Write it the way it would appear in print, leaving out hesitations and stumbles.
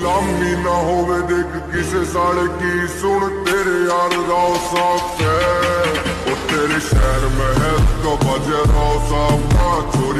गुलामी ना होवे देख किसे साले की, सुन तेरे यार राव साफ है, और तेरे शहर में है तो बजे राव साफ ना छोड़